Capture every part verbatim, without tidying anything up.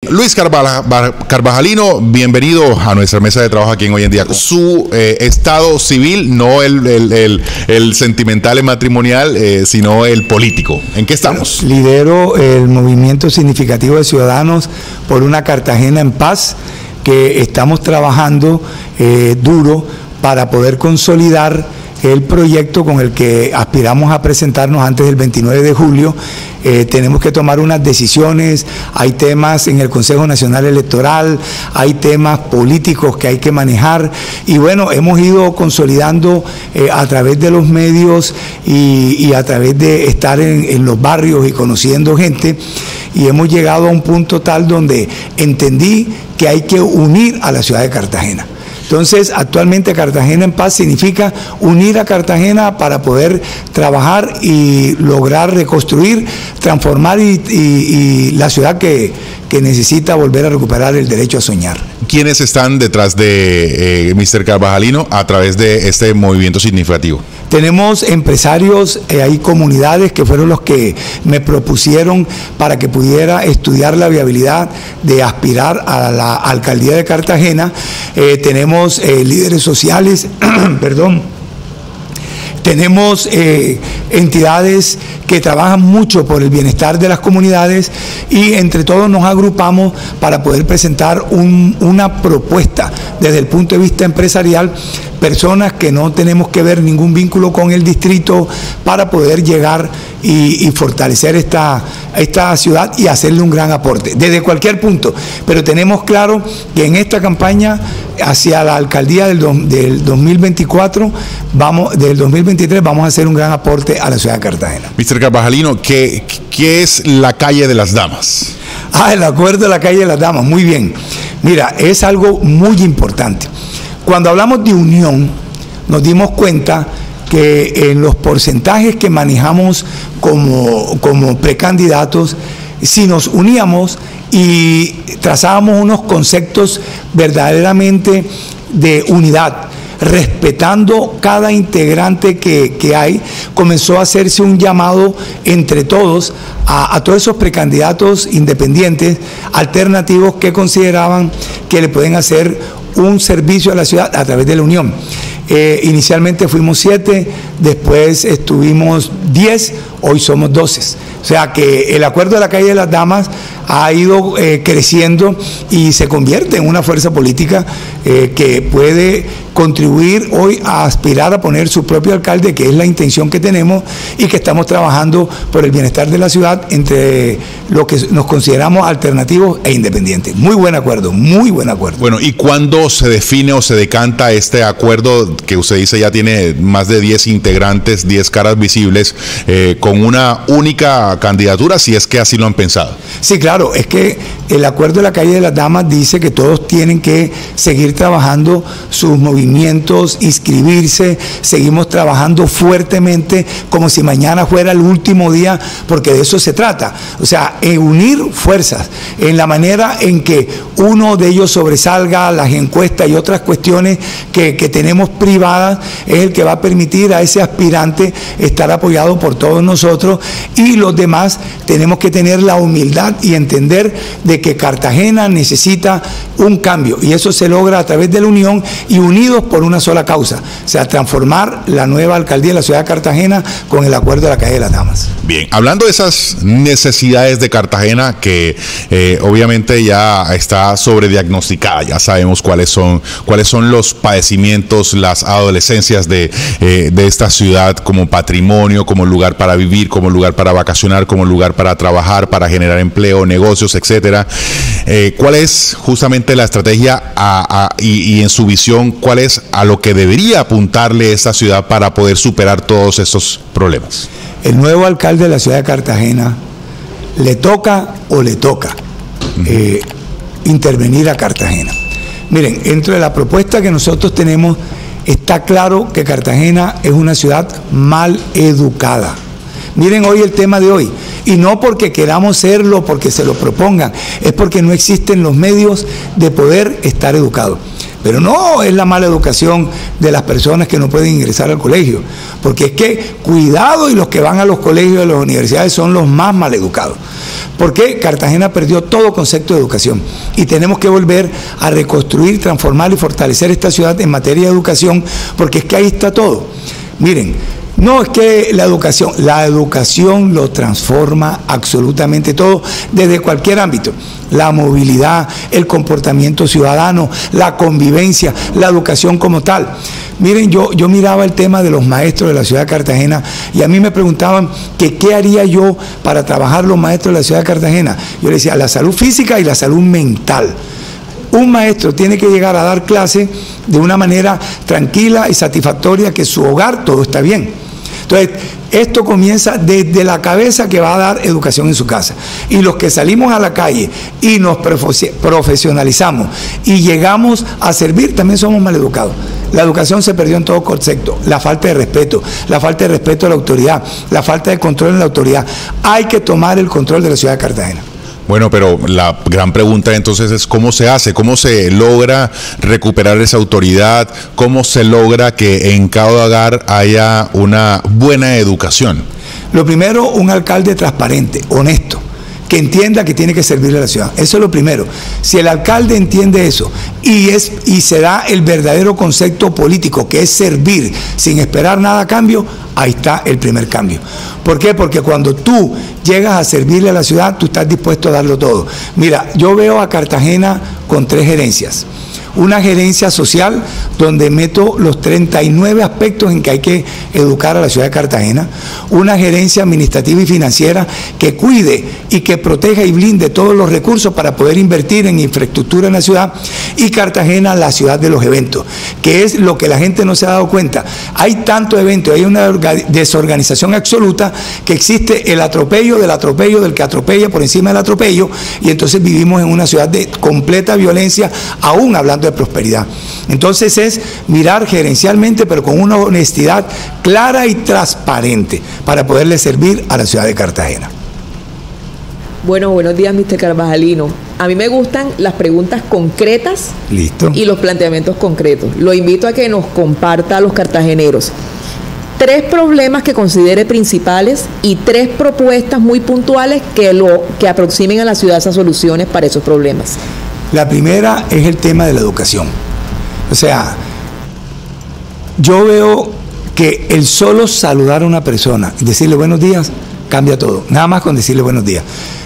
Luis Carvajalino, bienvenido a nuestra mesa de trabajo aquí en Hoy en Día. Su eh, estado civil, no el, el, el, el sentimental y matrimonial, eh, sino el político. ¿En qué estamos? Lidero el movimiento significativo de ciudadanos por una Cartagena en paz, que estamos trabajando eh, duro para poder consolidar el proyecto con el que aspiramos a presentarnos antes del veintinueve de julio. Eh, tenemos que tomar unas decisiones, hay temas en el Consejo Nacional Electoral, hay temas políticos que hay que manejar y bueno, hemos ido consolidando eh, a través de los medios y, y a través de estar en, en los barrios y conociendo gente, y hemos llegado a un punto tal donde entendí que hay que unir a la ciudad de Cartagena. Entonces, actualmente Cartagena en Paz significa unir a Cartagena para poder trabajar y lograr reconstruir, transformar y, y, y la ciudad que, que necesita volver a recuperar el derecho a soñar. ¿Quiénes están detrás de eh, mister Carvajalino a través de este movimiento significativo? Tenemos empresarios, eh, hay comunidades que fueron los que me propusieron para que pudiera estudiar la viabilidad de aspirar a la alcaldía de Cartagena. Eh, tenemos eh, líderes sociales, perdón. Tenemos eh, entidades que trabajan mucho por el bienestar de las comunidades y entre todos nos agrupamos para poder presentar un, una propuesta desde el punto de vista empresarial, personas que no tenemos que ver ningún vínculo con el distrito para poder llegar y, y fortalecer esta, esta ciudad y hacerle un gran aporte, desde cualquier punto. Pero tenemos claro que en esta campaña hacia la alcaldía del, do, del dos mil veinticuatro, vamos, del dos mil veintitrés, vamos a hacer un gran aporte a la ciudad de Cartagena. mister Carvajalino, ¿qué, qué es la calle de las damas? Ah, el acuerdo de la calle de las damas, muy bien. Mira, es algo muy importante. Cuando hablamos de unión, nos dimos cuenta que en los porcentajes que manejamos como, como precandidatos, si nos uníamos y trazábamos unos conceptos verdaderamente de unidad, respetando cada integrante que, que hay, comenzó a hacerse un llamado entre todos a, a todos esos precandidatos independientes, alternativos, que consideraban que le pueden hacer un servicio a la ciudad a través de la unión. Eh, inicialmente fuimos siete, después estuvimos diez, hoy somos doce. O sea que el acuerdo de la calle de las damas ha ido eh, creciendo y se convierte en una fuerza política eh, que puede contribuir hoy a aspirar a poner su propio alcalde, que es la intención que tenemos y que estamos trabajando por el bienestar de la ciudad entre lo que nos consideramos alternativos e independientes. Muy buen acuerdo, muy buen acuerdo. Bueno, ¿y cuándo se define o se decanta este acuerdo que usted dice ya tiene más de diez integrantes, diez caras visibles, eh, con una única candidatura, si es que así lo han pensado? Sí, claro, es que el acuerdo de la calle de las damas dice que todos tienen que seguir trabajando sus movimientos, inscribirse, seguimos trabajando fuertemente como si mañana fuera el último día, porque de eso se trata. O sea, en unir fuerzas, en la manera en que uno de ellos sobresalga, las encuestas y otras cuestiones que, que tenemos privadas, es el que va a permitir a ese aspirante estar apoyado por todos nosotros, y los demás tenemos que tener la humildad y entender de que Cartagena necesita un cambio, y eso se logra a través de la unión y unidos por una sola causa, o sea, transformar la nueva alcaldía de la ciudad de Cartagena con el acuerdo de la calle de las damas. Bien, hablando de esas necesidades de Cartagena, que eh, obviamente ya está sobrediagnosticada, ya sabemos cuáles son, cuáles son los padecimientos, las adolescencias de, eh, de esta ciudad como patrimonio, como lugar para vivir, como lugar para vacacionar, como lugar para trabajar, para generar empleo, negocios, etcétera. Eh, ¿Cuál es justamente la estrategia a, a, y, y en su visión, cuál es a lo que debería apuntarle esta ciudad para poder superar todos estos problemas? El nuevo alcalde de la ciudad de Cartagena le toca o le toca uh-huh. eh, intervenir a Cartagena. Miren, dentro de la propuesta que nosotros tenemos está claro que Cartagena es una ciudad mal educada. Miren hoy el tema de hoy. Y no porque queramos serlo, porque se lo propongan, es porque no existen los medios de poder estar educados. Pero no es la mala educación de las personas que no pueden ingresar al colegio, porque es que, cuidado, y los que van a los colegios y a las universidades son los más mal educados. Porque Cartagena perdió todo concepto de educación y tenemos que volver a reconstruir, transformar y fortalecer esta ciudad en materia de educación, porque es que ahí está todo. Miren, no es que la educación, la educación lo transforma absolutamente todo, desde cualquier ámbito. La movilidad, el comportamiento ciudadano, la convivencia, la educación como tal. Miren, yo, yo miraba el tema de los maestros de la ciudad de Cartagena y a mí me preguntaban que qué haría yo para trabajar los maestros de la ciudad de Cartagena. Yo les decía, la salud física y la salud mental. Un maestro tiene que llegar a dar clase de una manera tranquila y satisfactoria, que su hogar todo está bien. Entonces, esto comienza desde la cabeza que va a dar educación en su casa. Y los que salimos a la calle y nos profesionalizamos y llegamos a servir, también somos mal educados. La educación se perdió en todo concepto. La falta de respeto, la falta de respeto a la autoridad, la falta de control en la autoridad. Hay que tomar el control de la ciudad de Cartagena. Bueno, pero la gran pregunta entonces es cómo se hace, cómo se logra recuperar esa autoridad, cómo se logra que en cada hogar haya una buena educación. Lo primero, un alcalde transparente, honesto, que entienda que tiene que servirle a la ciudad. Eso es lo primero. Si el alcalde entiende eso y, es, y se da el verdadero concepto político, que es servir sin esperar nada a cambio, ahí está el primer cambio. ¿Por qué? Porque cuando tú llegas a servirle a la ciudad, tú estás dispuesto a darlo todo. Mira, yo veo a Cartagena con tres gerencias. Una gerencia social donde meto los treinta y nueve aspectos en que hay que educar a la ciudad de Cartagena. Una gerencia administrativa y financiera que cuide y que proteja y blinde todos los recursos para poder invertir en infraestructura en la ciudad. Y Cartagena, la ciudad de los eventos, que es lo que la gente no se ha dado cuenta. Hay tanto evento, hay una desorganización absoluta, que existe el atropello del atropello del que atropella por encima del atropello, y entonces vivimos en una ciudad de completa violencia, aún hablando de prosperidad. Entonces es mirar gerencialmente, pero con una honestidad clara y transparente, para poderle servir a la ciudad de Cartagena. Bueno, buenos días, mister Carvajalino. A mí me gustan las preguntas concretas. Listo. Y los planteamientos concretos. Lo invito a que nos comparta a los cartageneros tres problemas que considere principales y tres propuestas muy puntuales que, lo, que aproximen a la ciudad esas soluciones para esos problemas. La primera es el tema de la educación. O sea, yo veo que el solo saludar a una persona y decirle buenos días cambia todo. Nada más con decirle buenos días.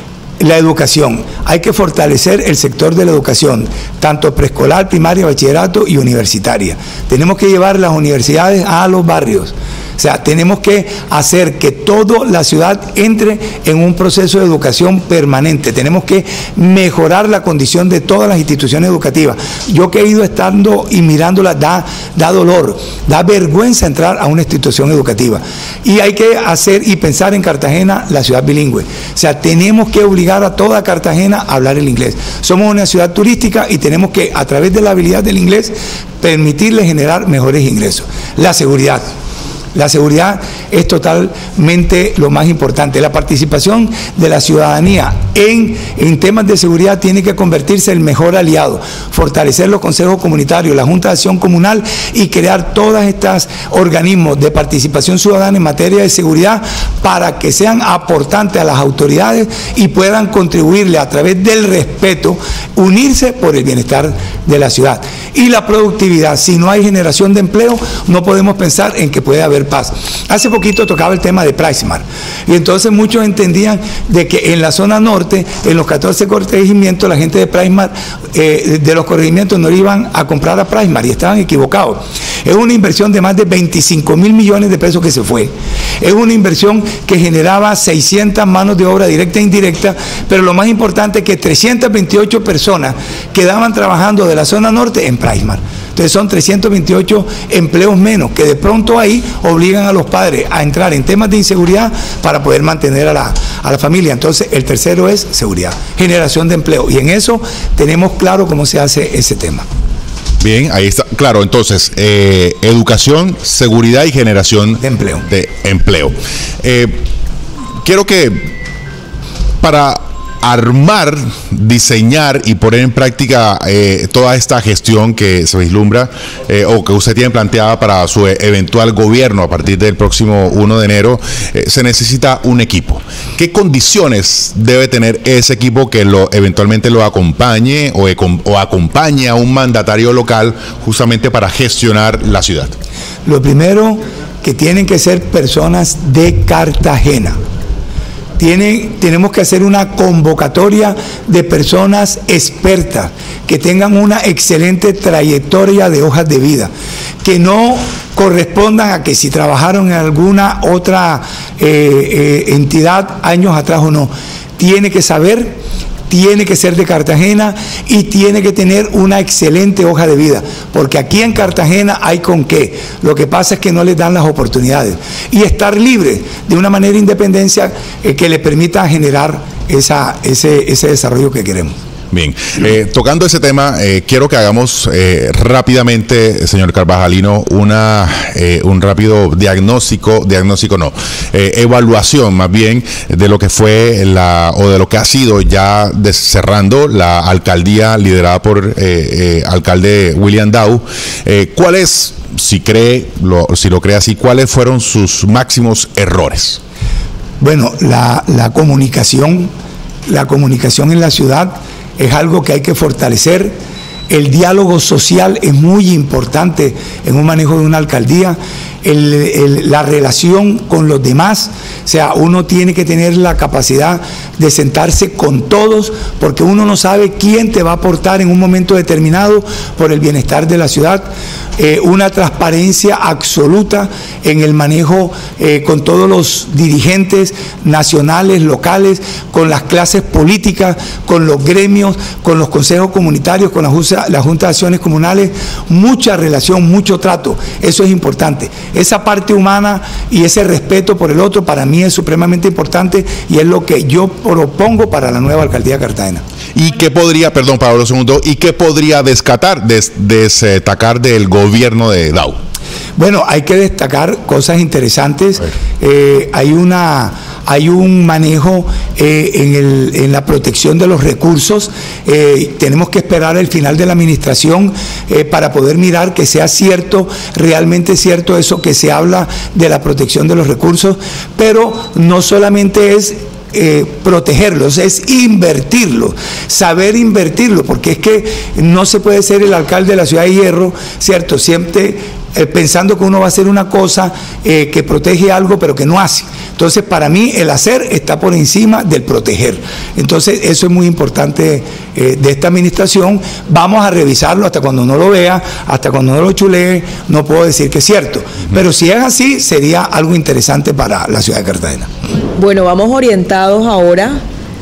La educación. Hay que fortalecer el sector de la educación, tanto preescolar, primaria, bachillerato y universitaria. Tenemos que llevar las universidades a los barrios. O sea, tenemos que hacer que toda la ciudad entre en un proceso de educación permanente. Tenemos que mejorar la condición de todas las instituciones educativas. Yo que he ido estando y mirándolas, da, da dolor, da vergüenza entrar a una institución educativa. Y hay que hacer y pensar en Cartagena, la ciudad bilingüe. O sea, tenemos que obligar a toda Cartagena a hablar el inglés. Somos una ciudad turística y tenemos que, a través de la habilidad del inglés, permitirle generar mejores ingresos. La seguridad. La seguridad es totalmente lo más importante. La participación de la ciudadanía en, en temas de seguridad tiene que convertirse en el mejor aliado, fortalecer los consejos comunitarios, la Junta de Acción Comunal y crear todos estos organismos de participación ciudadana en materia de seguridad para que sean aportantes a las autoridades y puedan contribuirle a través del respeto, unirse por el bienestar de la ciudad. Y la productividad, si no hay generación de empleo, no podemos pensar en que puede haber paz. Hace poquito tocaba el tema de PriceSmart y entonces muchos entendían de que en la zona norte, en los catorce corregimientos, la gente de PriceSmart, eh, de los corregimientos no iban a comprar a PriceSmart y estaban equivocados. Es una inversión de más de veinticinco mil millones de pesos que se fue. Es una inversión que generaba seiscientas manos de obra directa e indirecta, pero lo más importante es que trescientas veintiocho personas quedaban trabajando de la zona norte en PriceSmart. Entonces son trescientos veintiocho empleos menos que de pronto ahí obligan a los padres a entrar en temas de inseguridad para poder mantener a la, a la familia. Entonces el tercero es seguridad, generación de empleo, y en eso tenemos claro cómo se hace ese tema. Bien, ahí está, claro, entonces, eh, educación, seguridad y generación de empleo. De empleo. Eh, quiero que para armar, diseñar y poner en práctica eh, toda esta gestión que se vislumbra eh, o que usted tiene planteada para su eventual gobierno a partir del próximo primero de enero, eh, se necesita un equipo. ¿Qué condiciones debe tener ese equipo que lo eventualmente lo acompañe o, o acompañe a un mandatario local justamente para gestionar la ciudad? Lo primero, que tienen que ser personas de Cartagena. Tiene, tenemos que hacer una convocatoria de personas expertas, que tengan una excelente trayectoria de hojas de vida, que no correspondan a que si trabajaron en alguna otra eh, eh, entidad años atrás o no. Tiene que saber, tiene que ser de Cartagena y tiene que tener una excelente hoja de vida, porque aquí en Cartagena hay con qué. Lo que pasa es que no les dan las oportunidades. Y estar libre de una manera de independencia eh, que le permita generar esa, ese, ese desarrollo que queremos. Bien, eh, tocando ese tema, eh, quiero que hagamos eh, rápidamente, señor Carvajalino, una, eh, un rápido diagnóstico, diagnóstico no, eh, evaluación más bien de lo que fue la, o de lo que ha sido ya de, cerrando la alcaldía liderada por eh, eh, alcalde William Dow. Eh, ¿Cuál es, si cree, lo, si lo cree así, cuáles fueron sus máximos errores? Bueno, la, la comunicación, la comunicación en la ciudad es algo que hay que fortalecer. El diálogo social es muy importante en un manejo de una alcaldía. El, el, la relación con los demás, o sea, uno tiene que tener la capacidad de sentarse con todos, porque uno no sabe quién te va a aportar en un momento determinado por el bienestar de la ciudad. Eh, una transparencia absoluta en el manejo eh, con todos los dirigentes nacionales, locales, con las clases políticas, con los gremios, con los consejos comunitarios, con la Junta, la Junta de Acciones Comunales. Mucha relación, mucho trato, eso es importante. Esa parte humana y ese respeto por el otro para mí es supremamente importante y es lo que yo propongo para la nueva alcaldía de Cartagena. ¿Y qué podría, perdón Pablo segundo, y qué podría destacar, des, destacar del gobierno de Dow? Bueno, hay que destacar cosas interesantes. Eh, hay una hay un manejo eh, en, el, en la protección de los recursos. Eh, tenemos que esperar el final de la administración eh, para poder mirar que sea cierto, realmente cierto eso que se habla de la protección de los recursos, pero no solamente es Eh, protegerlos, es invertirlos, saber invertirlos, porque es que no se puede ser el alcalde de la ciudad de Hierro, ¿cierto? Siempre eh, pensando que uno va a hacer una cosa eh, que protege algo, pero que no hace. Entonces, para mí, el hacer está por encima del proteger. Entonces, eso es muy importante eh, de esta administración. Vamos a revisarlo hasta cuando no lo vea, hasta cuando no lo chulee, no puedo decir que es cierto. Uh-huh. Pero si es así, sería algo interesante para la ciudad de Cartagena. Bueno, vamos orientados ahora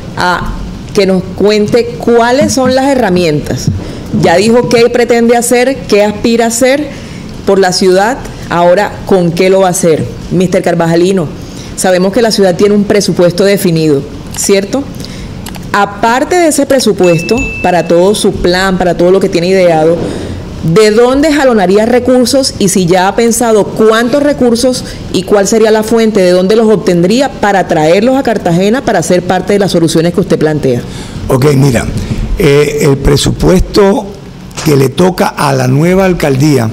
a que nos cuente cuáles son las herramientas. Ya dijo qué pretende hacer, qué aspira a hacer por la ciudad, ahora con qué lo va a hacer. mister Carvajalino, sabemos que la ciudad tiene un presupuesto definido, ¿cierto? Aparte de ese presupuesto, para todo su plan, para todo lo que tiene ideado, ¿de dónde jalonaría recursos y si ya ha pensado cuántos recursos y cuál sería la fuente, de dónde los obtendría para traerlos a Cartagena para ser parte de las soluciones que usted plantea? Ok, mira, eh, el presupuesto que le toca a la nueva alcaldía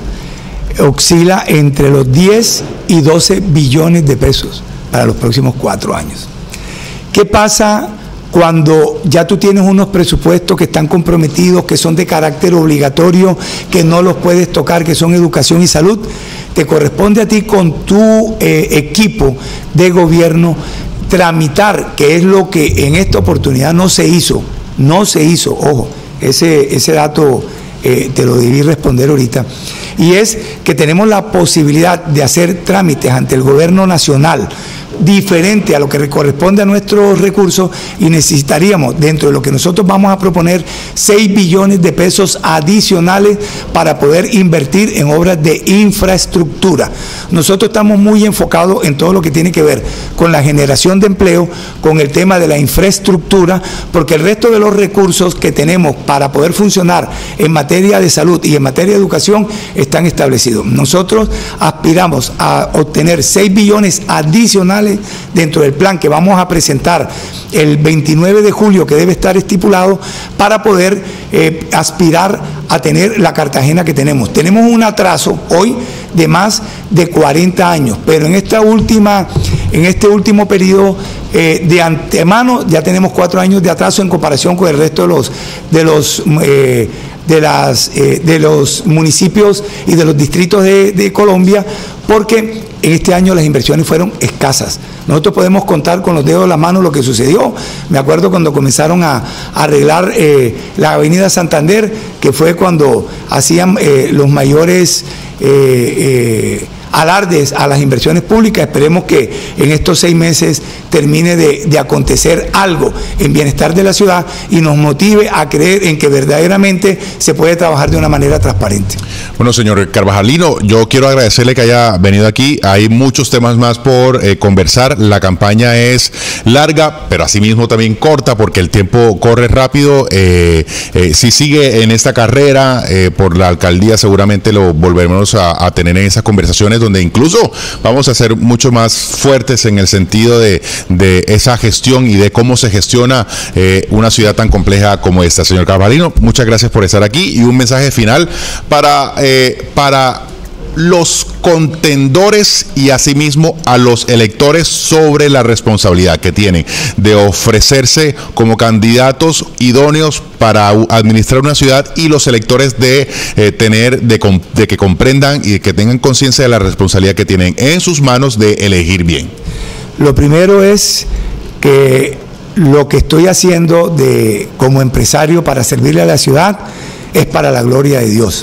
oscila entre los diez y doce billones de pesos para los próximos cuatro años. ¿Qué pasa cuando ya tú tienes unos presupuestos que están comprometidos, que son de carácter obligatorio, que no los puedes tocar, que son educación y salud? Te corresponde a ti con tu eh, equipo de gobierno tramitar, que es lo que en esta oportunidad no se hizo, no se hizo, ojo, ese, ese dato eh, te lo debí responder ahorita, y es que tenemos la posibilidad de hacer trámites ante el gobierno nacional diferente a lo que corresponde a nuestros recursos, y necesitaríamos, dentro de lo que nosotros vamos a proponer, seis billones de pesos adicionales para poder invertir en obras de infraestructura. Nosotros estamos muy enfocados en todo lo que tiene que ver con la generación de empleo, con el tema de la infraestructura, porque el resto de los recursos que tenemos para poder funcionar en materia de salud y en materia de educación están establecidos. Nosotros aspiramos a obtener seis billones adicionales adicionales dentro del plan que vamos a presentar el veintinueve de julio, que debe estar estipulado para poder eh, aspirar a tener la Cartagena que tenemos. Tenemos un atraso hoy de más de cuarenta años, pero en esta última, en este último periodo eh, de antemano ya tenemos cuatro años de atraso en comparación con el resto de los de los eh, de las eh, de los municipios y de los distritos de, de Colombia, porque en este año las inversiones fueron escasas. Nosotros podemos contar con los dedos de la mano lo que sucedió. Me acuerdo cuando comenzaron a, a arreglar eh, la avenida Santander, que fue cuando hacían eh, los mayores eh, eh, alardes a las inversiones públicas. Esperemos que en estos seis meses termine de, de acontecer algo en bienestar de la ciudad y nos motive a creer en que verdaderamente se puede trabajar de una manera transparente. Bueno, señor Carvajalino, yo quiero agradecerle que haya venido aquí. Hay muchos temas más por eh, conversar. La campaña es larga, pero asimismo también corta, porque el tiempo corre rápido. Eh, eh, si sigue en esta carrera eh, por la alcaldía, seguramente lo volveremos a, a tener en esas conversaciones, donde incluso vamos a ser mucho más fuertes en el sentido de, de esa gestión y de cómo se gestiona eh, una ciudad tan compleja como esta. Señor Carvajalino, muchas gracias por estar aquí, y un mensaje final para, eh, para los contendores y asimismo a los electores sobre la responsabilidad que tienen de ofrecerse como candidatos idóneos para administrar una ciudad, y los electores de eh, tener, de, de que comprendan y de que tengan conciencia de la responsabilidad que tienen en sus manos de elegir bien. Lo primero es que lo que estoy haciendo de, como empresario para servirle a la ciudad es para la gloria de Dios.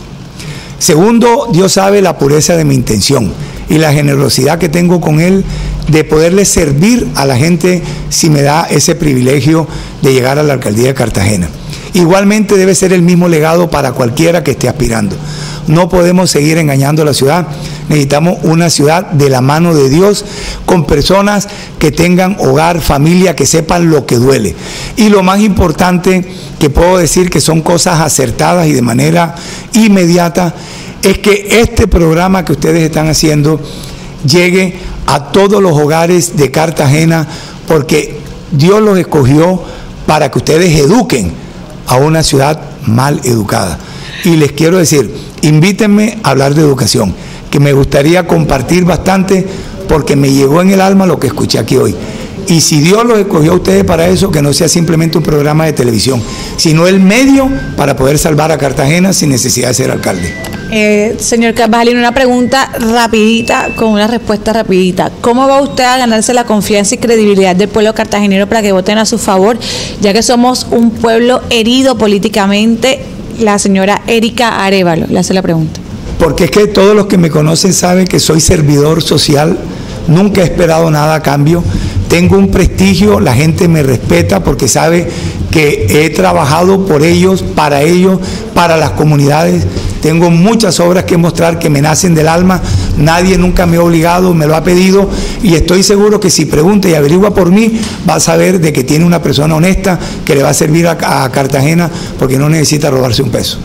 Segundo, Dios sabe la pureza de mi intención y la generosidad que tengo con Él de poderle servir a la gente si me da ese privilegio de llegar a la alcaldía de Cartagena. Igualmente debe ser el mismo legado para cualquiera que esté aspirando. No podemos seguir engañando a la ciudad. Necesitamos una ciudad de la mano de Dios, con personas que tengan hogar, familia, que sepan lo que duele. Y lo más importante que puedo decir, que son cosas acertadas y de manera inmediata, es que este programa que ustedes están haciendo llegue a todos los hogares de Cartagena, porque Dios los escogió para que ustedes eduquen a una ciudad mal educada. Y les quiero decir, invítenme a hablar de educación, que me gustaría compartir bastante, porque me llegó en el alma lo que escuché aquí hoy. Y si Dios los escogió a ustedes para eso, que no sea simplemente un programa de televisión, sino el medio para poder salvar a Cartagena sin necesidad de ser alcalde. Eh, señor Carvajalino, una pregunta rapidita con una respuesta rapidita. ¿Cómo va usted a ganarse la confianza y credibilidad del pueblo cartagenero para que voten a su favor, ya que somos un pueblo herido políticamente? La señora Erika Arévalo le hace la pregunta. Porque es que todos los que me conocen saben que soy servidor social, nunca he esperado nada a cambio, tengo un prestigio, la gente me respeta porque sabe que he trabajado por ellos, para ellos, para las comunidades. Tengo muchas obras que mostrar que me nacen del alma, nadie nunca me ha obligado, me lo ha pedido, y estoy seguro que si pregunta y averigua por mí, va a saber de que tiene una persona honesta que le va a servir a, a Cartagena, porque no necesita robarse un peso.